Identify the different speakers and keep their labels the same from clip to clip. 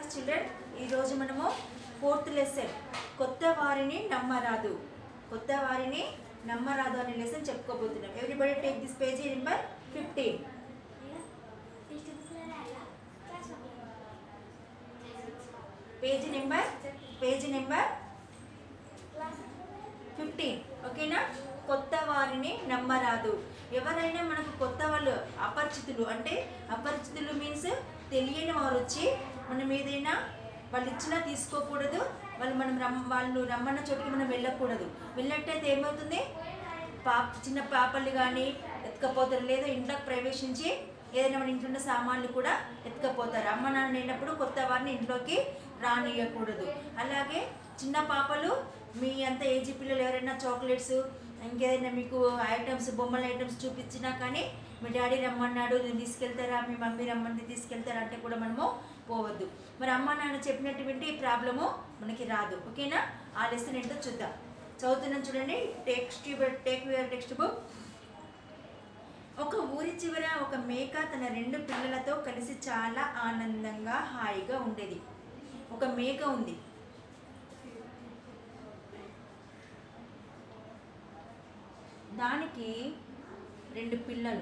Speaker 1: Children ఈ రోజు మనము 4th లెసన్ కొత్త వారిని నమ్మరాదు అనే లెసన్ చెప్పుకోబోతున్నాం. Everybody take this page number 15. Page number 15 ఓకేనా. కొత్త వారిని నమ్మరాదు. ఎవరైనా మనకు కొత్త వాళ్ళు అపరిచితులు మీన్స్ తెలియని వారు వచ్చి మనం ఏదైనా వాళ్ళు ఇచ్చినా తీసుకోకూడదు, వాళ్ళు రమ్మన్న చోటుకి మనం వెళ్ళకూడదు. వెళ్ళినట్టయితే ఏమవుతుంది, చిన్న పాపలు కానీ ఎత్తుకపోతారు, లేదా ఇంట్లోకి ప్రవేశించి ఏదైనా మన ఇంట్లో ఉన్న సామాన్లు కూడా ఎత్తుకపోతారు. అమ్మ నాన్న లేనప్పుడు కొత్త వారిని ఇంట్లోకి రానియకూడదు. అలాగే చిన్న పాపలు మీ అంత ఏజీ పిల్లలు ఎవరైనా చాక్లెట్స్ ఇంకేదైనా మీకు ఐటమ్స్ బొమ్మల ఐటమ్స్ చూపించినా కానీ మీ డాడీ రమ్మన్నాడు నేను తీసుకెళ్తారా, మీ మమ్మీ రమ్మని తీసుకెళ్తారా అంటే కూడా మనము పోవద్దు. మరి అమ్మ నాన్న చెప్పినటువంటి ప్రాబ్లము మనకి రాదు. ఓకేనా. ఆ లెసన్ ఏంటో చూద్దాం. చదువుతున్నాను చూడండి. Take your textbook. ఒక ఊరి చివర ఒక మేక తన 2 పిల్లలతో కలిసి చాలా ఆనందంగా హాయిగా ఉండేది. ఒక మేక ఉంది. దానికి 2 పిల్లలు.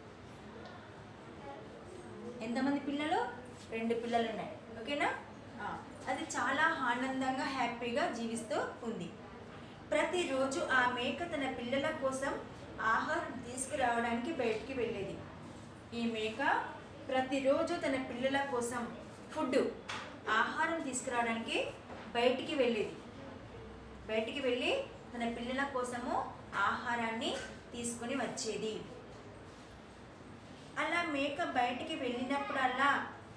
Speaker 1: ఎంతమంది పిల్లలు? 2 పిల్లలు ఉన్నాయి. ఓకేనా. అది చాలా ఆనందంగా హ్యాపీగా జీవిస్తూ ఉంది. ప్రతిరోజు ఆ మేక తన పిల్లల కోసం ఆహారం తీసుకురావడానికి బయటికి వెళ్ళేది. ఈ మేక ప్రతిరోజు తన పిల్లల కోసం ఆహారం తీసుకురావడానికి బయటికి వెళ్ళి తన పిల్లల కోసము ఆహారాన్ని తీసుకొని వచ్చేది. అలా మేక బయటికి వెళ్ళినప్పుడల్లా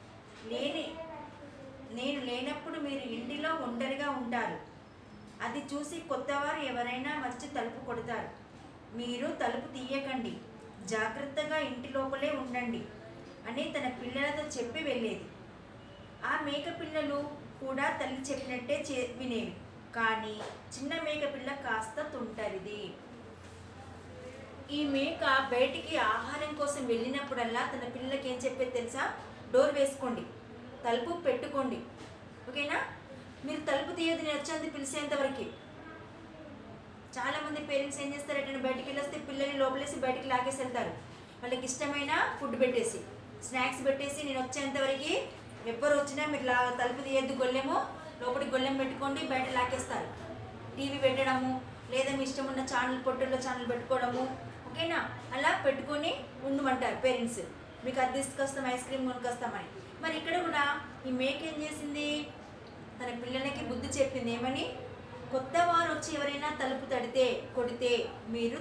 Speaker 1: నేను లేనప్పుడు మీరు ఇంటిలో ఒంటరిగా ఉంటారు. అది చూసి కొత్తవారు ఎవరైనా వచ్చి తలుపు కొడతారు. మీరు తలుపు తీయకండి, జాగ్రత్తగా ఇంటి లోపలే ఉండండి అని తన పిల్లలతో చెప్పి వెళ్ళేది. ఆ మేక పిల్లలు కూడా తల్లి చెప్పినట్టే వినేవి. కానీ చిన్న మేక పిల్ల కాస్త తుంటరిది. ఈ మేక బయటికి ఆహారం కోసం వెళ్ళినప్పుడల్లా తన పిల్లలకి ఏం చెప్పేది తెలుసా? డోర్ వేసుకోండి, తలుపు పెట్టుకోండి. ఓకేనా. మీరు తలుపు తీయదు నేను వచ్చేంత పిలిచేంతవరకు. చాలామంది పేరెంట్స్ ఏం చేస్తారు, ఎట్లా బయటికి వెళ్ళొస్తే పిల్లల్ని లోపలేసి బయటికి లాగేసి వెళ్తారు. వాళ్ళకి ఇష్టమైన ఫుడ్ పెట్టేసి స్నాక్స్ పెట్టేసి నేను వచ్చేంతవరకు ఎవ్వరు వచ్చినా మీరు తలుపు తీయద్దు, గొల్లెము లోపలికి గొల్లెం పెట్టుకోండి, బయట లాగేస్తారు. టీవీ పెట్టడము, లేదా మీ ఇష్టం ఉన్న పొట్టల్లో ఛానల్ పెట్టుకోవడము. ఓకేనా. అలా పెట్టుకొని ఉండమంటారు పేరెంట్స్. మీకు అది తీసుకొస్తాం, ఐస్ క్రీమ్ కొనుకొస్తామని. మరి ఇక్కడ కూడా ఈ మేక ఏం చేసింది, తన పిల్లలకి బుద్ధి చెప్పింది. ఏమని? కొత్త వారు వచ్చి ఎవరైనా తలుపు కొడితే మీరు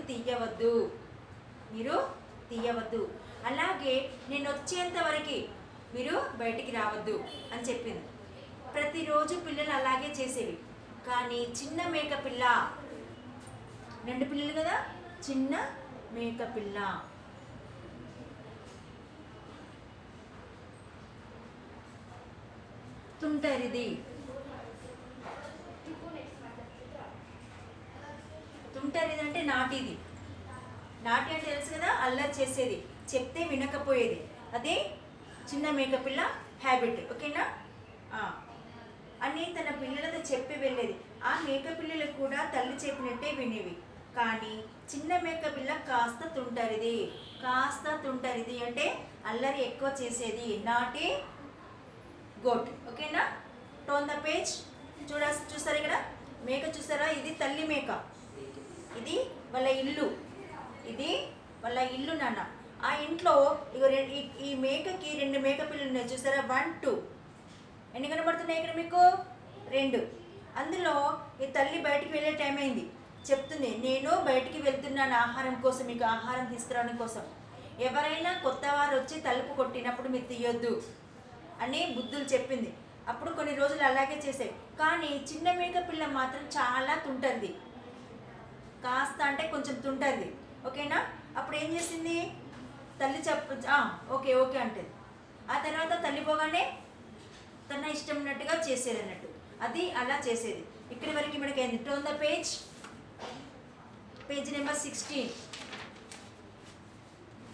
Speaker 1: తీయవద్దు, అలాగే నేను వచ్చేంత వరకు మీరు బయటికి రావద్దు అని చెప్పింది. ప్రతిరోజు పిల్లలు అలాగే చేసేవి. కానీ చిన్న మేక పిల్ల, 2 పిల్లలు కదా, చిన్న మేక పిల్ల తుంటరిది. తుంటరిది అంటే నాటి అంటే తెలుసు కదా, అల్లరి చేసేది, చెప్తే వినకపోయేది. అదే చిన్న మేకపిల్ల హ్యాబిట్. ఓకేనా. అని తన పిల్లలతో చెప్పి వెళ్ళేది. ఆ మేకపిల్లలు కూడా తల్లి చెప్పినట్టే వినేవి. కానీ చిన్న మేకపిల్ల కాస్త తుంటరిది అంటే అల్లరి ఎక్కువ చేసేది. Naughty goat. ఓకేనా. Turn the page. చూసారు ఇక్కడ మేక చూసారా? ఇది తల్లి మేక, ఇది వాళ్ళ ఇల్లు నాన్న. ఆ ఇంట్లో ఈ మేకకి 2 మేక పిల్లలు ఉన్నాయి. చూసారా? 1 2 ఎన్ని కనబడుతున్నాయి ఇక్కడ మీకు? 2. అందులో ఈ తల్లి బయటికి వెళ్ళే టైం అయింది. చెప్తుంది, నేను బయటికి వెళ్తున్నాను ఆహారం కోసం, మీకు ఆహారం తీసుకురావడం కోసం. ఎవరైనా కొత్త వారు వచ్చి తలుపు కొట్టినప్పుడు మీరు తీయొద్దు అని బుద్ధులు చెప్పింది. అప్పుడు కొన్ని రోజులు అలాగే చేసాయి. కానీ చిన్న మేక పిల్ల మాత్రం చాలా తుంటరిది, కాస్త అంటే కొంచెం తుంటరిది. ఓకేనా. అప్పుడు ఏం చేసింది, తల్లి ఓకే అంటది. ఆ తర్వాత తల్లి పోగానే తన ఇష్టం ఉన్నట్టుగా చేసేది అన్నట్టు. అది అలా చేసేది. ఇక్కడి వరకు మనకి అయింది. Turn the page number 16.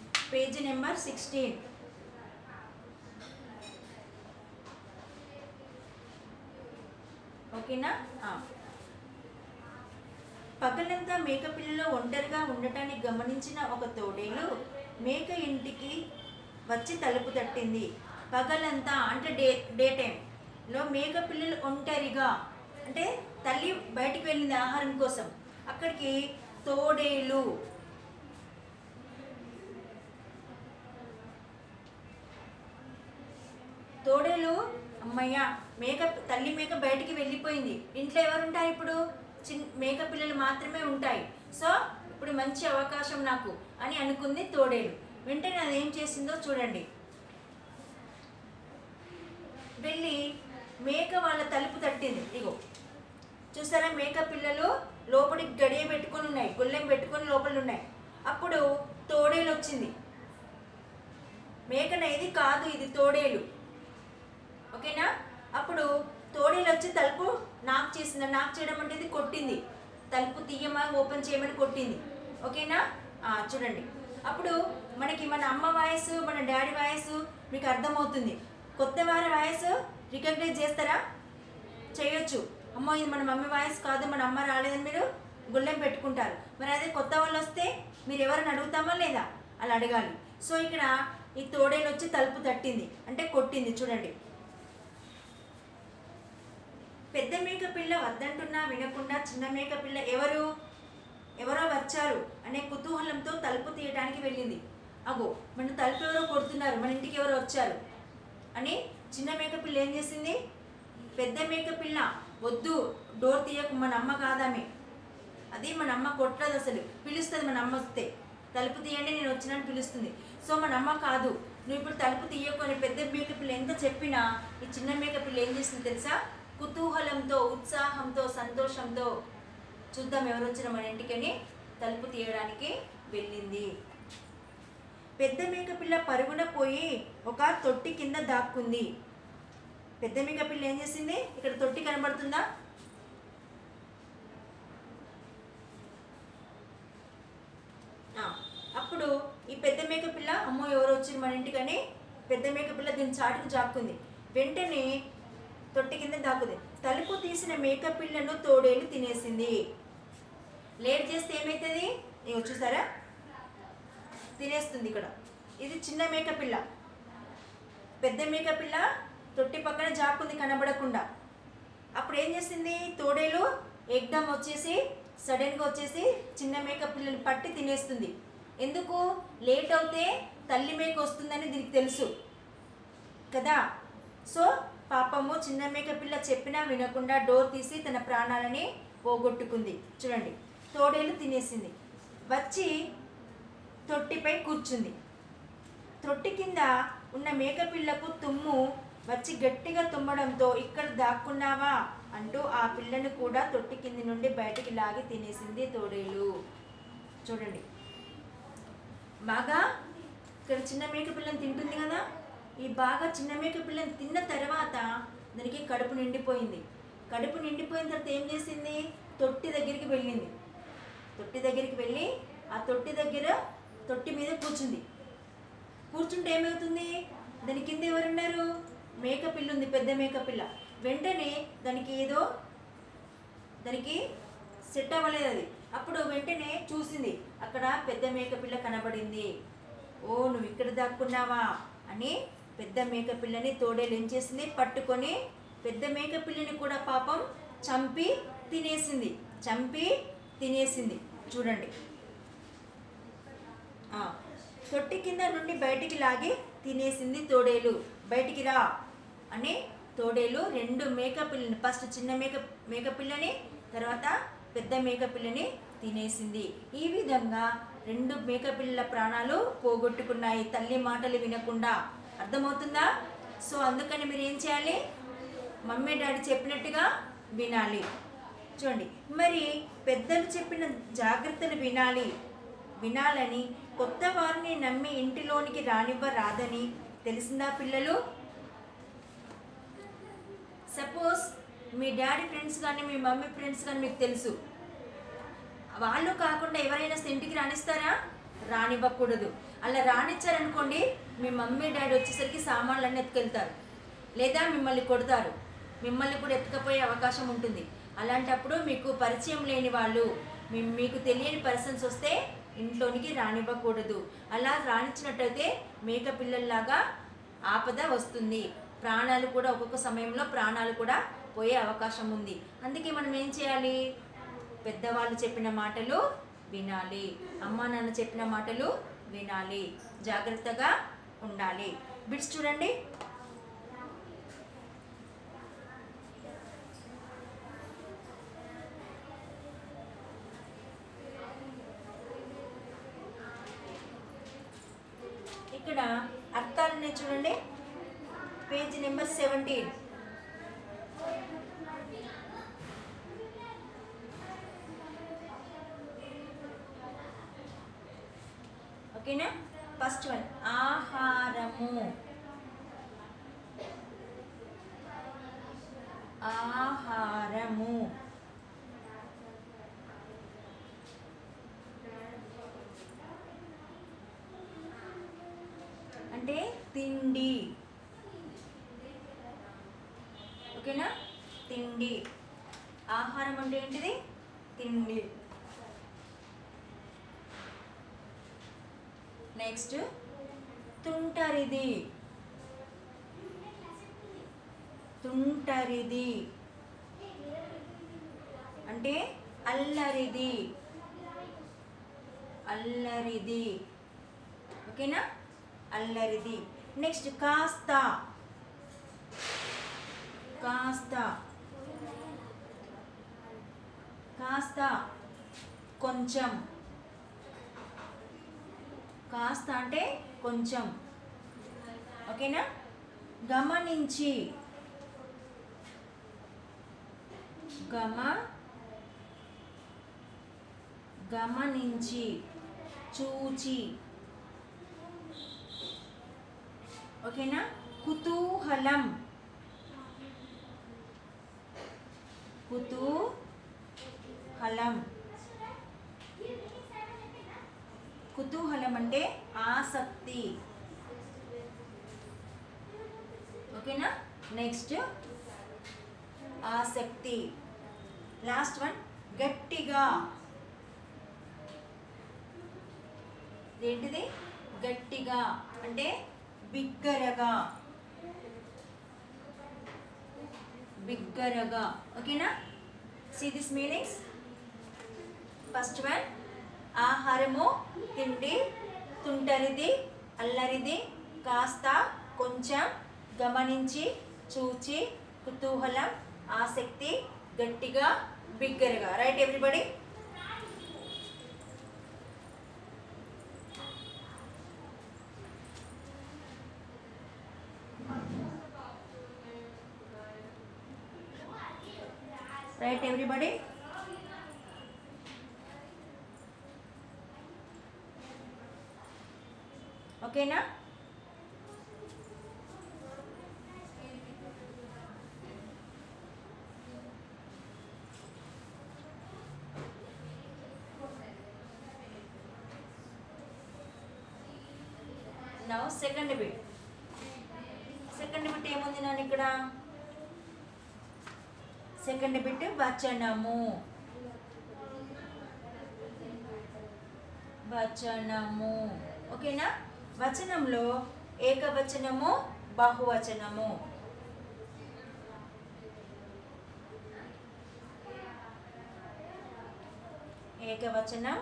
Speaker 1: Page number 16. ఓకేనా. పగలంతా మేక పిల్లలో ఒంటరిగా ఉండటాన్ని గమనించిన ఒక తోడేలు మేక ఇంటికి వచ్చి తలుపు తట్టింది. పగలంతా అంటే డే టైంలో మేక పిల్లలు ఒంటరిగా అంటే తల్లి బయటికి వెళ్ళింది ఆహారం కోసం. అక్కడికి తోడేలు అమ్మయ్య తల్లి మేక బయటికి వెళ్ళిపోయింది. ఇంట్లో ఎవరు ఉంటారు ఇప్పుడు? మేక పిల్లలు మాత్రమే ఉంటాయి. సో ఇప్పుడు మంచి అవకాశం నాకు అని అనుకుంది తోడేలు. వెంటనే అది ఏం చేసిందో చూడండి. వెళ్ళి మేక వాళ్ళ తలుపు తట్టింది. ఇగో చూసారా, మేక పిల్లలు లోపలికి గడియ పెట్టుకొని ఉన్నాయి, గొల్లెం పెట్టుకొని లోపల ఉన్నాయి. అప్పుడు తోడేలు వచ్చింది. మేకన ఇది కాదు, ఇది తోడేలు. ఓకేనా. అప్పుడు తోడేలు వచ్చి తలుపు నాక్ చేసింది. నాక్ చేయడం అంటే ఇది కొట్టింది, తలుపు తీయమా ఓపెన్ చేయమని కొట్టింది. ఓకేనా. చూడండి, అప్పుడు మనకి మన అమ్మ వాయిస్, మన డాడీ వాయిస్ మీకు అర్థమవుతుంది. కొత్త వారి వాయిస్ రికగ్నైజ్ చేస్తారా? చేయొచ్చు. అమ్మో ఇది మన మమ్మీ వాయిస్ కాదు, మన అమ్మ రాలేదని మీరు గుళ్ళెం పెట్టుకుంటారు. మరి అదే కొత్త వాళ్ళు వస్తే మీరు ఎవరిని అడుగుతామా లేదా? అలా అడగాలి. సో ఇక్కడ ఈ తోడేలు వచ్చి తలుపు తట్టింది అంటే కొట్టింది. చూడండి, పెద్ద మేక పిల్ల వద్దంటున్నా వినకుండా చిన్న మేక పిల్ల ఎవరో వచ్చారు అనే కుతూహలంతో తలుపు తీయడానికి వెళ్ళింది. అగో మన తలుపు ఎవరో కొడుతున్నారు, మన ఇంటికి ఎవరో వచ్చారు అని చిన్న మేక పిల్ల ఏం చేసింది? పెద్ద మేక పిల్ల వద్దు, డోర్ తీయకు, మన అమ్మ కాదామే, అది మన అమ్మ కొట్టదు, అసలు పిలుస్తుంది. మన అమ్మ వస్తే తలుపు తీయండి నేను వచ్చినట్టు పిలుస్తుంది. సో మన అమ్మ కాదు, నువ్వు ఇప్పుడు తలుపు తీయకు అని పెద్ద మేక పిల్ల ఎంత చెప్పినా ఈ చిన్న మేక పిల్ల ఏం చేసింది తెలుసా? కుతూహలంతో, ఉత్సాహంతో, సంతోషంతో చూద్దాం ఎవరు వచ్చిన మన ఇంటికని తలుపు తీయడానికి వెళ్ళింది. పెద్ద మేక పిల్ల పరుగున పోయి ఒక తొట్టి కింద దాక్కుంది. పెద్ద మేక పిల్ల ఏం చేసింది? ఇక్కడ తొట్టి కనబడుతుందా? అప్పుడు ఈ పెద్ద మేక పిల్ల అమ్మో ఎవరు వచ్చింది మన ఇంటికని పెద్ద మేక పిల్ల దీని చాటుకు జాక్కుంది. వెంటనే తొట్టి కింద దాక్కుంది. తలుపు తీసిన మేక పిల్లను తోడేలు తినేసింది. లేట్ చేస్తే ఏమవుతుంది? ఇగో చూసారా, తినేస్తుంది. ఇక్కడ ఇది చిన్న మేక పిల్ల, పెద్ద మేక పిల్ల తొట్టి పక్కన జాక్కుంది కనబడకుండా. అప్పుడు ఏం చేసింది? తోడేలు ఎగ్దమ్ వచ్చేసి సడన్గా వచ్చేసి చిన్న మేక పిల్లని పట్టి తినేస్తుంది. ఎందుకు? లేట్ అవుతే తల్లి మేక వస్తుందని దీనికి తెలుసు కదా. సో పాపము చిన్న మేక పిల్ల చెప్పినా వినకుండా డోర్ తీసి తన ప్రాణాలని పోగొట్టుకుంది. చూడండి, తోడేలు తినేసింది. వచ్చి తొట్టిపై కూర్చుంది. తొట్టి కింద ఉన్న మేకపిల్లకు తుమ్ము వచ్చి గట్టిగా తుమ్మడంతో ఇక్కడ దాక్కున్నావా అంటూ ఆ పిల్లను కూడా తొట్టి కింది నుండి బయటికి లాగి తినేసింది తోడేలు. చూడండి, బాగా ఇక్కడ చిన్న మేక పిల్లని తింటుంది కదా. ఈ బాగా చిన్న మేక పిల్లని తిన్న తర్వాత దానికి కడుపు నిండిపోయింది. కడుపు నిండిపోయిన తర్వాత ఏం చేసింది? తొట్టి దగ్గరికి వెళ్ళింది. తొట్టి దగ్గరికి వెళ్ళి ఆ తొట్టి మీద కూర్చుంది. కూర్చుంటే ఏమవుతుంది? దాని కింద ఎవరున్నారు? మేక పిల్ల ఉంది, పెద్ద మేక పిల్ల. వెంటనే దానికి సెట్ అవ్వలేదు అది. అప్పుడు వెంటనే చూసింది, అక్కడ పెద్ద మేక పిల్ల కనబడింది. ఓ నువ్వు ఇక్కడ దాక్కున్నావా అని పెద్ద మేక పిల్లని తోడేలు ఏం చేసింది? పట్టుకొని పెద్ద మేక పిల్లని కూడా పాపం చంపి తినేసింది. చూడండి, తొట్టి కింద నుండి బయటికి లాగి తినేసింది తోడేలు. బయటికి రా అని తోడేలు రెండు మేక పిల్లని, ఫస్ట్ చిన్న మేక పిల్లని, తర్వాత పెద్ద మేక పిల్లని తినేసింది. ఈ విధంగా రెండు మేక పిల్లల ప్రాణాలు పోగొట్టుకున్నాయి తల్లి మాటలు వినకుండా. అర్థమవుతుందా? సో అందుకని మీరు ఏం చేయాలి? మమ్మీ డాడీ చెప్పినట్టుగా వినాలి. చూడండి, మరి పెద్దలు చెప్పిన జాగ్రత్తలు వినాలని కొత్త వారిని నమ్మి ఇంటిలోనికి రానివ్వరాదని తెలిసిందా పిల్లలు? సపోజ్ మీ డాడీ ఫ్రెండ్స్ కానీ మీ మమ్మీ ఫ్రెండ్స్ కానీ మీకు తెలుసు, వాళ్ళు కాకుండా ఎవరైనా ఇంటికి రానిస్తారా? రానివ్వకూడదు. అలా రానిచ్చారనుకోండి, మీ మమ్మీ డాడీ వచ్చేసరికి సామాన్లు అన్నీ ఎత్తుకెళ్తారు, లేదా మిమ్మల్ని కొడతారు. మిమ్మల్ని కూడా ఎత్తుకపోయే అవకాశం ఉంటుంది. అలాంటప్పుడు మీకు పరిచయం లేని వాళ్ళు, మీకు తెలియని పర్సన్స్ వస్తే ఇంట్లోనికి రానివ్వకూడదు. అలా రానిచ్చినట్టయితే మేక పిల్లల్లాగా ఆపద వస్తుంది. ప్రాణాలు కూడా ఒక్కొక్క సమయంలో ప్రాణాలు కూడా పోయే అవకాశం ఉంది. అందుకే మనం ఏం చేయాలి? పెద్దవాళ్ళు చెప్పిన మాటలు వినాలి, అమ్మా నాన్న చెప్పిన మాటలు వినాలి, జాగ్రత్తగా ఉండాలి. బిట్స్ చూడండి. ఇక్కడ అర్థాలున్నాయి చూడండి, పేజ్ నెంబర్ 17. ఓకేనా? ఫస్ట్ వన్ ఆహారము. ఆహారము అంటే తిండి. ఓకేనా? తిండి. ఆహారం అంటే ఏంటిది? తిండి. నెక్స్ట్ తుంటరిది. తుంటరిది అంటే అల్లరిది. అల్లరిది. ఓకేనా? అల్లరిది. నెక్స్ట్ కాస్త. కాస్త. కాస్త కొంచెం. కాస్త అంటే కొంచెం. ఓకేనా? గమనించి. గమనించి చూచి. ఓకేనా? కుతూహలం. కుతూహలం. కుతూహలం అంటే ఆసక్తి. ఓకేనా? నెక్స్ట్ ఆసక్తి. లాస్ట్ వన్ గట్టిగా. ఏంటిది? గట్టిగా అంటే బిగ్గరగా. బిగ్గరగా. ఓకేనా? See this meanings. First one ఆహారము, తిండి, తుంటరిది, అల్లరిది, కాస్త, కొంచెం, గమనించి, చూచి, కుతూహలం, ఆసక్తి, గట్టిగా, బిగ్గరగా. Right everybody? Right everybody? ఓకేనా? Now second bit. Second bit ఏముంది నాన్న ఇక్కడ? సెకండ్ బిట్ వచనము. వచనము. ఓకేనా? వచనంలో ఏకవచనము, బహువచనము. ఏకవచనం,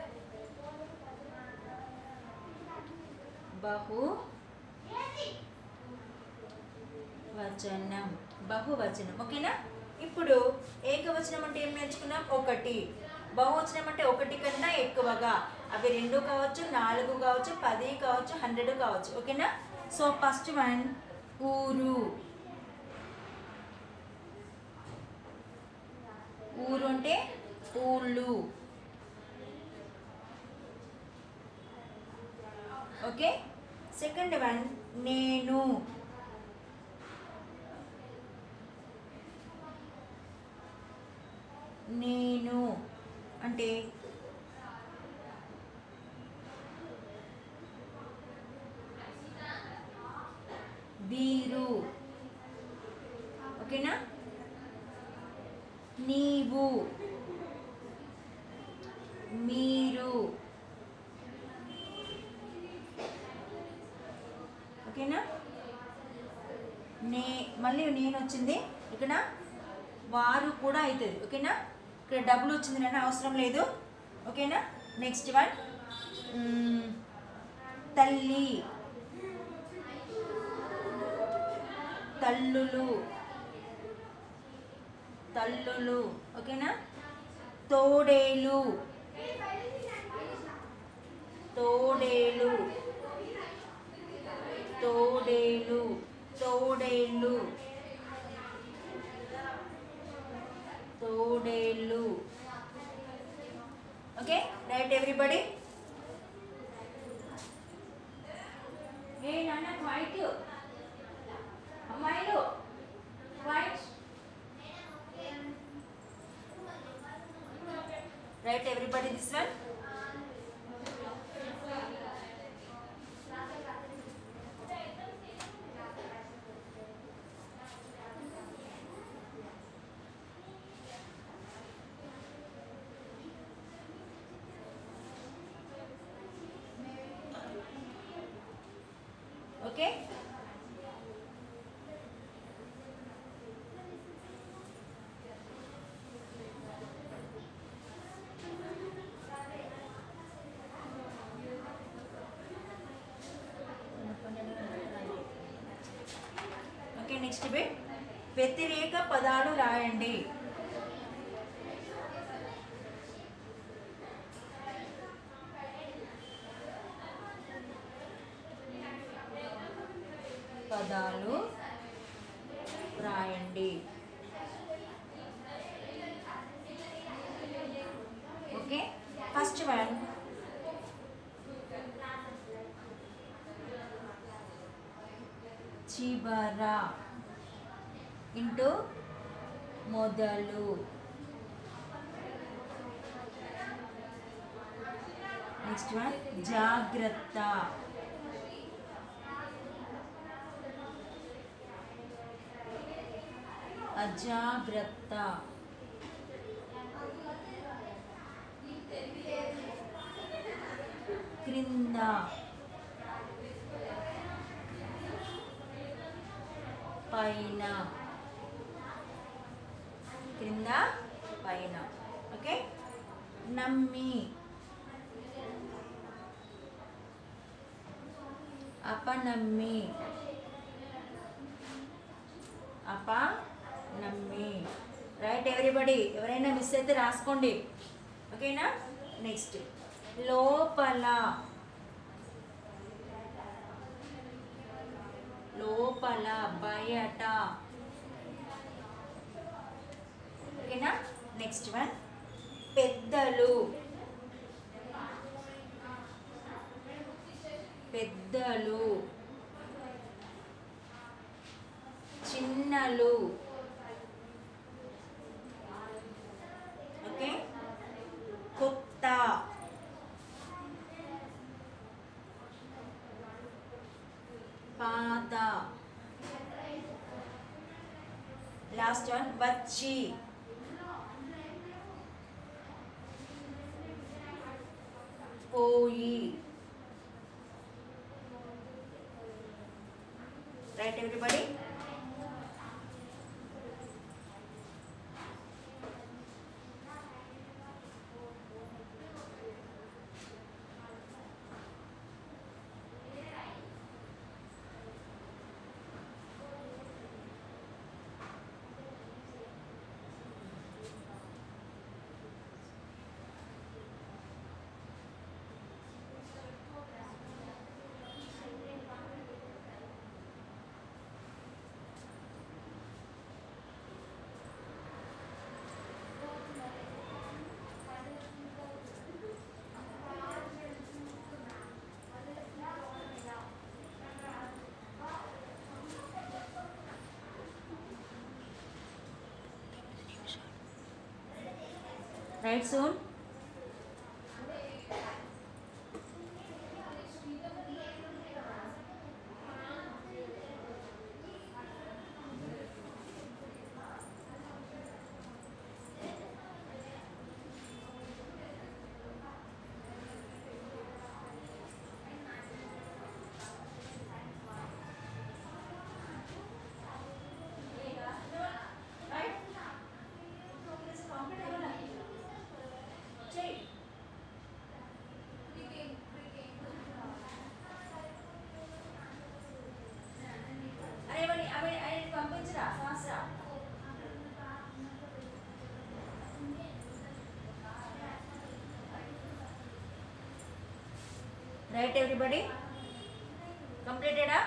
Speaker 1: బహువచనం. బహువచనం. ఓకేనా? ఇప్పుడు ఏకవచనం అంటే ఏం నేర్చుకున్నాం? ఒకటి. బహువచనం అంటే ఒకటి కన్నా ఎక్కువగా. అవి 2 కావచ్చు, 4 కావచ్చు, 10 కావచ్చు, 100 కావచ్చు. ఓకేనా? సో ఫస్ట్ వన్ ఊరు. ఊరు అంటే ఊళ్ళు. ఓకే. సెకండ్ వన్ నేను. నేను అంటే వీరు. ఓకేనా? ఓకేనా. నీవు, మీరు, ఓకేనా. మళ్ళీ నేను వచ్చింది ఇక్కడ, వారు కూడా అవుతుంది. ఓకేనా. ఇక్కడ డబ్బులు వచ్చింది నేను అవసరం లేదు. ఓకేనా. నెక్స్ట్ వన్ తల్లి, తల్లులు, తల్లులు. ఓకేనా. తోడేలు, తోడేలు, తోడేలు, తోడేళ్ళు, తోడేళ్ళు. Okay right everybody. ఏ నాన్న క్వైట్, అమ్మాయిలు quiet. Right everybody this one. Okay. Okay next bit, వ్యతిరేక పదాలు రాయండి. పదాలు రాయండి. ఓకే ఫస్ట్ వన్ చివర ఇంటూ మొదలు. నెక్స్ట్ వన్ జాగ్రత్త, అజాగ్రత్త. క్రింద, పైన, క్రింద పైన. ఓకే. నమ్మి, అపనమ్మి, అపనమ్మి. Right everybody. ఎవరైనా మిస్ అయితే రాసుకోండి. ఓకేనా. నెక్స్ట్ లోపల, లోపల, బయట. ఓకేనా. నెక్స్ట్ వన్ పెద్దలు, పెద్దలు, చిన్నలు. ఓకే. కొత్త, పాత. లాస్ట్ వన్ వచ్చి, పోయి. Right everybody. Right soon. Right everybody, కంప్లీటెడా?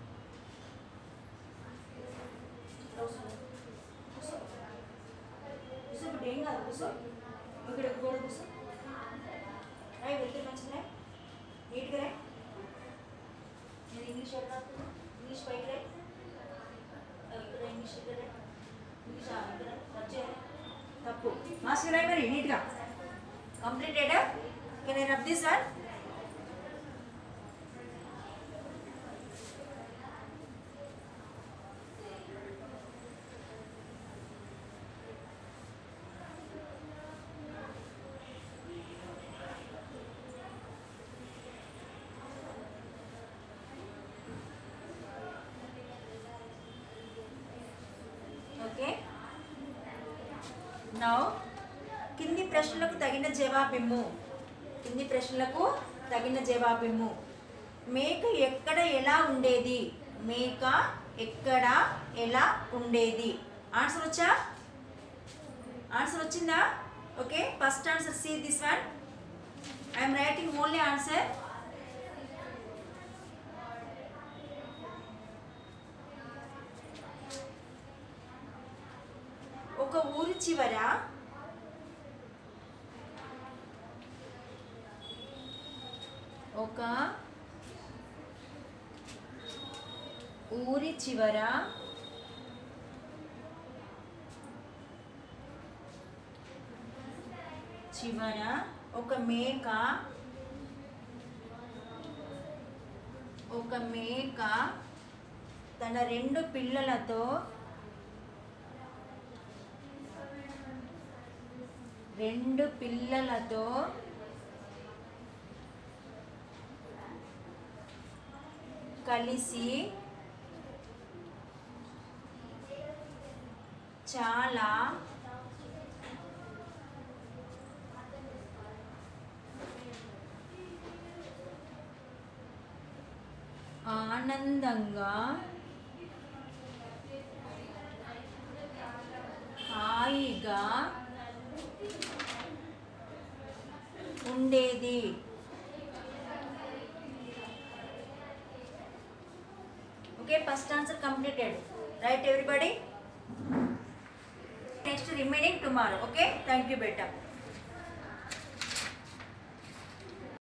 Speaker 1: ఏం కాదు, కూర్చో. ఇక్కడ గోడ కూర్చో. రాయి, వెళ్తే మంచిగా నీట్గా రాయి. నేను ఇంగ్లీష్ ఎక్కడ రాస్తున్నా? ఇంగ్లీష్ పైకి రాయి. ఇక్కడ ఇంగ్లీష్ ఇక్కడ రాయి. ఇంగ్లీష్ ఇక్కడ రబ్ చేయాలి. తప్పు. మాస్టర్ రాయి మరి నీట్గా. కంప్లీటెడా? Can I rub this one? Okay, now కింది ప్రశ్నలకు తగిన జవాబిమ్ము. కింది ప్రశ్నలకు తగిన జవాబిమ్ము. మేక ఎక్కడ ఎలా ఉండేది? మేక ఎక్కడ ఎలా ఉండేది? ఆన్సర్ వచ్చా? ఆన్సర్ వచ్చిందా? Okay, first answer see this one. I'm writing only answer. ఒక ఊరి చివర ఒక మేక తన రెండు పిల్లలతో కలిసి చాలా ఆనందంగా హాయిగా ఉండేది. Okay, first answer completed. Right everybody. Next remaining tomorrow. Okay, thank you beta.